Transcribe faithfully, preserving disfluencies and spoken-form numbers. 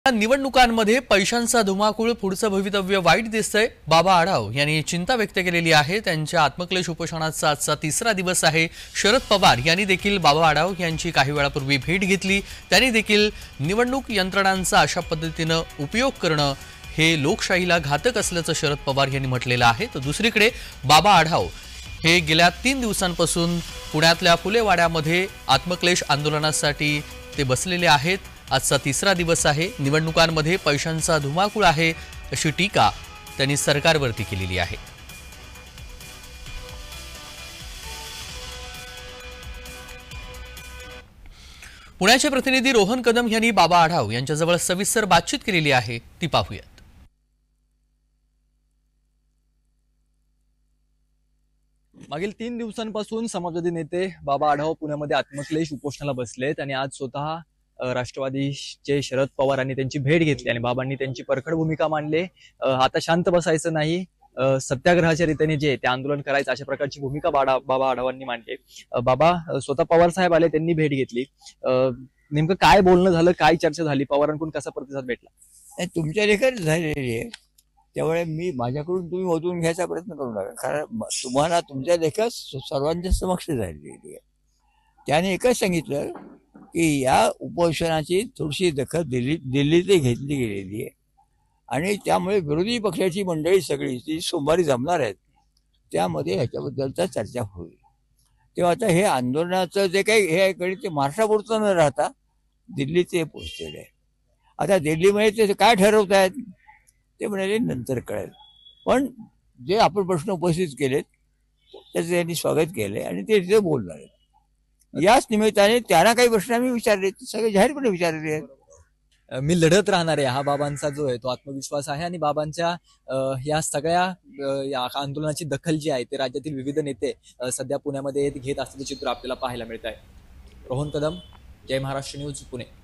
निवडणुकांमध्ये पैशांचा धुमाकूळ पुढचं भवितव्य वाईट दिसतंय। बाबा आढाव यांनी चिंता व्यक्त केलेली आहे। त्यांच्या आत्मक्लेश उपोषणाचा आजचा तिसरा दिवस आहे। शरद पवार यांनी देखील बाबा आढाव यांची काही वेळापूर्वी भेट घेतली। त्यांनी देखील निवडणूक यंत्रणांचा अशा पद्धतीने उपयोग करणं हे लोकशाहीला घातक असल्याचं शरद पवार यांनी म्हटलेलं आहे। तर दुसरीकडे बाबा आढाव हे गेल्या तीन दिवसांपासून पुण्यातल्या फुलेवाड्यामध्ये आत्मक्लेश आंदोलनासाठी ते बसलेले आहेत। आजचा तिसरा दिवस आहे। निवडणुकांमध्ये पैशांचा धुमाकूळ आहे अशी टीका त्यांनी सरकारवरती केलेली आहे। पुण्याचे प्रतिनिधी रोहन कदम यांनी बाबा आढाव यांच्याजवळ सविस्तर बातचीत केलेली आहे, ती पाहूयात। मागील तीन दिवसांपासून समाजवादी नेते बाबा आढाव पुण्यामध्ये आत्मक्लेश उपोषणाला बसलेत आणि आज स्वतः राष्ट्रवादीचे शरद पवार यांनी त्यांची भेट घेतली आणि बाबांनी त्यांची परखड भूमिका मांडली। आता शांत बसायचं नाही, सत्याग्रहाच्या रीतीने जे ते आंदोलन करायचं अशा प्रकारची भूमिका बाबा आढावांनी मांडली। बाबा स्वतः पवार साहेब आले, त्यांनी भेट घेतली। नेमकं काय बोलणं झालं, काय चर्चा झाली, पवारांकडून कसा प्रतिसाद भेटला? तुमच्या लेखच झालेली आहे, त्यामुळे मी माझ्याकडून तुम्ही ओतून घ्यायचा प्रयत्न करू नका, कारण तुम्हाला तुमच्या लेखच सर्वांच्या समक्ष झालेली आहे। त्याने एकच सांगितलं की या उपोषणाची थोडीशी दखल दिल्ली दिल्लीत घेतली गेलेली आहे आणि त्यामुळे विरोधी पक्षाची मंडळी सगळी ती सोमवारी जमणार आहेत, त्यामध्ये ह्याच्याबद्दलचा चर्चा होईल। तेव्हा आता हे आंदोलनाचं जे काही हे आहे ते महाराष्ट्रापुरतं न राहता दिल्लीत ते पोहोचलेलं आहे। आता दिल्लीमध्ये ते काय ठरवत आहेत ते म्हणाले नंतर कळेल, पण जे आपण प्रश्न उपस्थित केलेत त्याचं त्यांनी स्वागत केले आणि ते तिथे बोलणार आहेत। याच निमित्ताने त्यांना काही प्रश्न आम्ही विचारले, सगळे जाहीरपणे विचारले आहेत। मी लढत राहणार आहे हा बाबांचा जो आहे तो आत्मविश्वास आहे आणि बाबांच्या या सगळ्या या आंदोलनाची दखल जी आहे ते राज्यातील विविध नेते सध्या पुण्यामध्ये घेत असल्याचे चित्र आपल्याला पाहायला मिळत आहे। रोहन कदम, जय महाराष्ट्र न्यूज, पुणे।